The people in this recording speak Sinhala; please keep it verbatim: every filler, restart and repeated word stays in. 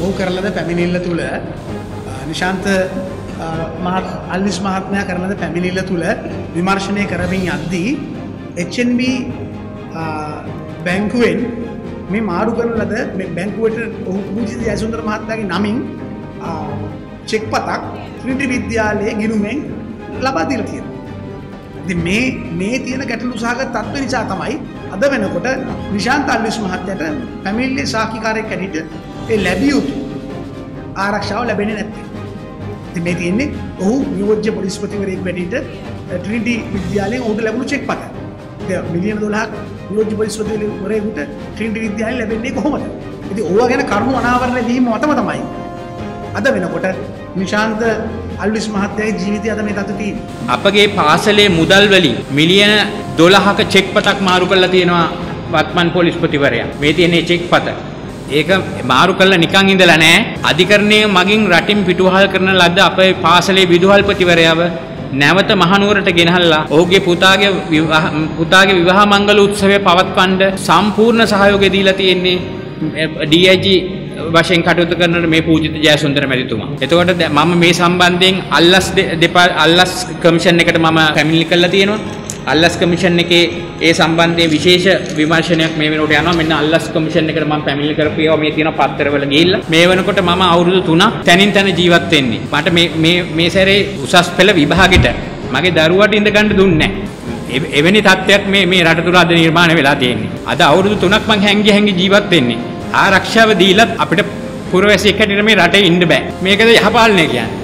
ඔහු කරන ලද පැමිණිල්ල තුල නිශාන්ත අල්විස් මහත්මයා කරන ලද පැමිණිල්ල තුල විමර්ශනය කරමින් යද්දී H N B බැංකුවෙන් මේ මාරු කරන ලද මේ බැංකුවට ඔහු පූජිත ජයසුන්දර මහත්මයාගේ නමින් චෙක් පතක් ත්‍රිනිටි විද්‍යාලයේ ගිණුමෙන් ලබා දීලා තියෙනවා. ඉතින් මේ මේ තියෙන ගැටලු සහගත තත්ත්ව නිසා තමයි අද වෙනකොට නිශාන්ත අල්විස් මහත්තයාට පැමිණිල්ලේ සාක්ෂිකාරයෙක් හැටියට ඒ ලැබිය යුතු ආරක්ෂාව ලැබෙන්නේ නැත්තේ. ඉතින් මේ තියෙන්නේ ඔහු නියෝජ්‍ය පොලිස්පතිවරයෙක් හැටියට ත්‍රිනිටි විද්‍යාලයෙන් ඔහුට ලැබුණු චෙක් පත. ඒක මිලියන දොළහක් නියෝජ්‍ය පොලිස්පතිවරයෙකුට ත්‍රිනිටි විද්‍යාලයෙන් ලැබෙන්නේ කොහොමද? ඉතින් ඕවා ගැන කරුණු අනාවරණය වීම මතම තමයි අද වෙනකොට නිශාන්ත අල්විස් මහත්තයාගේ ජීවිතය අද මේ තත්ත්වයේ තියෙන්නේ. අපගේ පාසලේ මුදල් වලින් මිලියන දොළහක චෙක් පතක් මාරු කරලා තියෙනවා වත්මන් පොලිස්පතිවරයා. මේ තියෙන චෙක් පත. ඒක මාරු කරලා නිකන් ඉඳලා නැහැ. අධිකරණයේ මගින් රටින් පිටුවහල් කරන ලද්ද අපේ පාසලේ විදුහල්පතිවරයාව නැවත මහනුවරට ගෙනහල්ලා ඔහුගේ පුතාගේ පුතාගේ විවාහ මංගල උත්සවය පවත්වන්න සම්පූර්ණ සහයෝගය දීලා තියෙන්නේ D I G වශයෙන් කටයුතු කරන මේ පූජිත ජයසුන්දර මැතිතුමා. එතකොට මම මේ සම්බන්ධයෙන් අල්ලස් දෙපා අල්ලස් කමිෂන් එකට මම පැමිණිලි කරලා තියෙනවා. අල්ලස් කමිෂන් එකේ ඒ සම්බන්ධයෙන් විශේෂ විමර්ශනයක් මේ වෙනකොට යනවා. මෙන්න අල්ලස් කමිෂන් එකට මම පැමිණිලි කරපුවා මේ තියෙන පත්තරවල ගිහිල්ලා. මේ වෙනකොට මම අවුරුදු තුනක් තනින් තන ජීවත් වෙන්නේ. මට මේ මේ මේ සැරේ උසස් පෙළ විභාගෙට මගේ දරුවාට ඉඳ ගන්න දුන්නේ නැහැ. එවැනි තත්ත්වයක් මේ මේ රට තුල අද නිර්මාණය වෙලා තියෙන්නේ. අද අවුරුදු තුනක් මං හැංගි හැංගි ජීවත් වෙන්නේ. ආරක්ෂාව දීලත් අපිට පුරවැසියෙක් හැටියට මේ රටේ ඉන්න බෑ. මේකද යහපාලනය කියන්නේ.